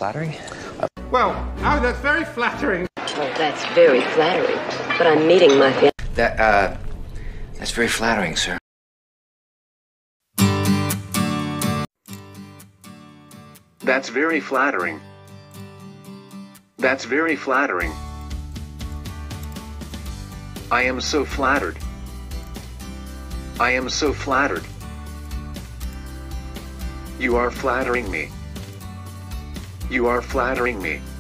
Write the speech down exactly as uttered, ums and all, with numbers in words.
flattering? Well, oh, that's very flattering. Oh, that's very flattering. But I'm meeting my fiance. That, uh, that's very flattering, sir. That's very flattering. That's very flattering. I am so flattered. I am so flattered. You are flattering me. You are flattering me.